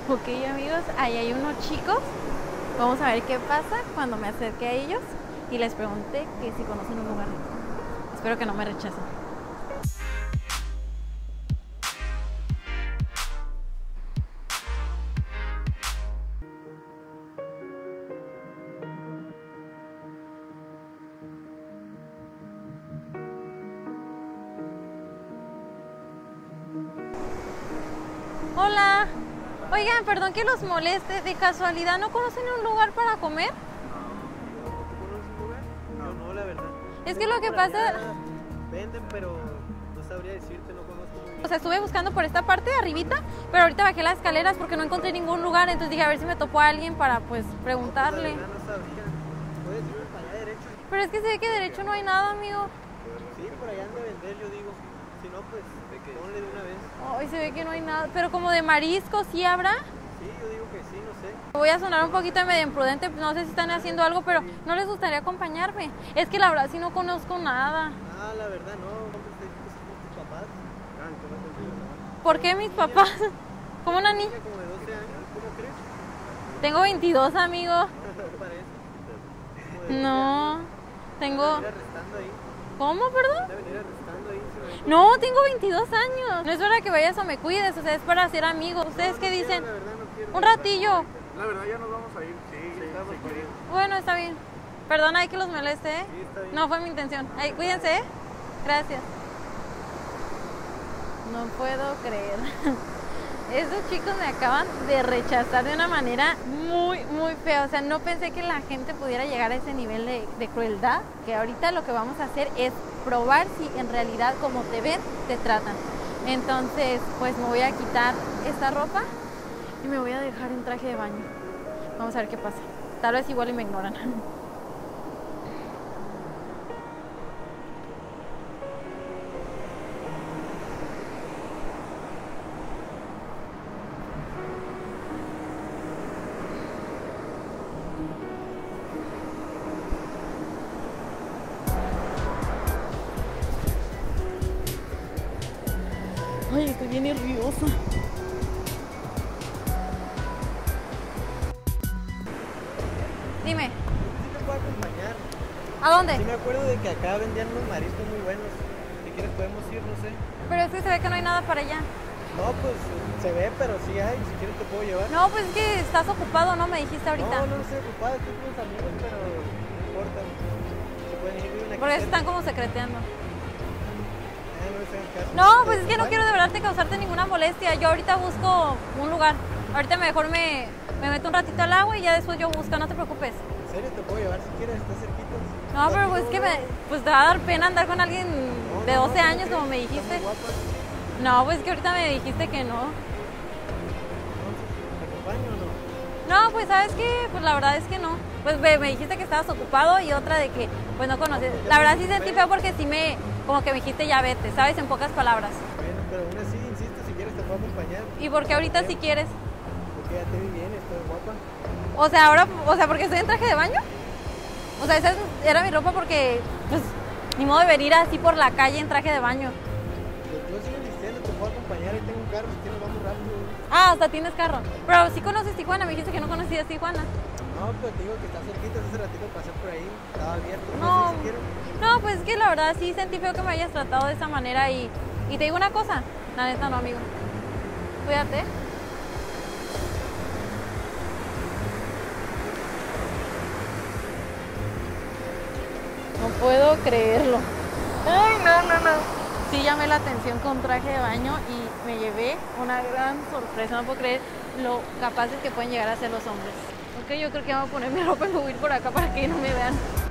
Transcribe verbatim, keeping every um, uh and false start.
Ok, amigos, ahí hay unos chicos. Vamos a ver qué pasa cuando me acerque a ellos y les pregunte que si conocen un lugar. Espero que no me rechacen. Hola. Oigan, perdón que los moleste. ¿De casualidad no conocen un lugar para comer? No, no, la verdad. Es que lo que Por pasa... allá venden, pero no sabría decirte, no conozco muy bien. O sea, estuve buscando por esta parte de arribita, pero ahorita bajé las escaleras porque no encontré ningún lugar. Entonces dije a ver si me topó a alguien para pues preguntarle. La verdad no sabría. Puedes ir para allá derecho. Pero es que se ve que derecho no hay nada, amigo. Sí, por allá han de vender, yo digo. Si no, pues ponle de una vez. Ay, se ve que no hay nada. Pero como de mariscos, ¿sí habrá? Sí, yo digo que sí, no sé. Voy a sonar un poquito de medio imprudente, no sé si están haciendo algo, pero ¿no les gustaría acompañarme? Es que la verdad sí no conozco nada. Ah, la verdad no. ¿Cómo te dices con tus papás? Ah, que no te entiendo nada. ¿Por qué mis papás? ¿Como una niña? Niña como de doce años, ¿cómo crees? Tengo veintidós, amigo. No parece. Como de No, tengo... venir arrestando ahí. ¿Cómo, perdón? De venir arrestando ahí. si no- No, tengo veintidós años. No es para que vayas o me cuides, o sea, es para ser amigos. ¿Ustedes No, qué no quiero, dicen? la verdad no quiero. Un ratillo. La verdad ya nos vamos a ir. Sí, estamos sí, por ir. Bueno, está bien. Perdona, hay que los moleste, ¿eh? Sí, está bien. No fue mi intención. Ay, cuídense, ¿eh? Gracias. No puedo creer. Estos chicos me acaban de rechazar de una manera muy, muy fea. O sea, no pensé que la gente pudiera llegar a ese nivel de, de crueldad. Que ahorita lo que vamos a hacer es probar si en realidad como te ven, te tratan. Entonces, pues me voy a quitar esta ropa y me voy a dejar en traje de baño. Vamos a ver qué pasa. Tal vez igual y me ignoran. Ay, estoy bien nerviosa. Dime, Sí te puedo acompañar. ¿a dónde? Sí me acuerdo de que acá vendían unos mariscos muy buenos. Si quieres podemos ir, no sé. Pero es que se ve que no hay nada para allá. No, pues se ve, pero sí hay. Si quieres te puedo llevar. No, pues es que estás ocupado, ¿no? Me dijiste ahorita. No, no estoy ocupado, estoy con mis amigos, pero no importa. Se pueden ir de una Porque aquí están cerca. como secreteando. Ah, no les hagan caso. No, pues es que no quiero de verdad causarte ninguna molestia. Yo ahorita busco un lugar. Ahorita mejor me, me meto un ratito al agua y ya después yo busco, no te preocupes. En serio, te puedo llevar si quieres, está cerquita. No, pero pues es que me, pues te va a dar pena andar con alguien No, de no, doce no, ¿cómo años crees? como me Está dijiste. muy guapa. No, pues es que ahorita me dijiste que no. Entonces, ¿te acompaño o no? No, pues sabes que, pues la verdad es que no. Pues me, me dijiste que estabas ocupado y otra de que pues no conoces. La verdad sí sentí feo porque sí me, como que me dijiste ya vete, ¿sabes? En pocas palabras. Bueno, pero aún así, insisto, si quieres te puedo acompañar. ¿Y por qué ahorita si quieres? Porque ya te vi bien, estoy guapa. O sea, ahora, o sea, porque estoy en traje de baño. O sea, esa es- era mi ropa porque, pues, ni modo de venir así por la calle en traje de baño. Pues yo sigo insistiendo, te puedo acompañar, ahí tengo un carro, si quieres vamos rápido. Ah, hasta tienes carro. Pero sí conoces Tijuana, me dijiste que no conocías Tijuana. No, pero te digo que está cerquita, hace ratito pasé por ahí, estaba abierto, no, No, sé si quieres. no, pues es que la verdad sí sentí feo que me hayas tratado de esa manera y, y te digo una cosa, la neta no, amigo. Cuídate. No puedo creerlo. Ay, no, no, no. Sí llamé la atención con traje de baño y me llevé una gran sorpresa. No puedo creer lo capaces que pueden llegar a ser los hombres. Ok, yo creo que voy a poner mi ropa y me voy a ir por acá para que no me vean.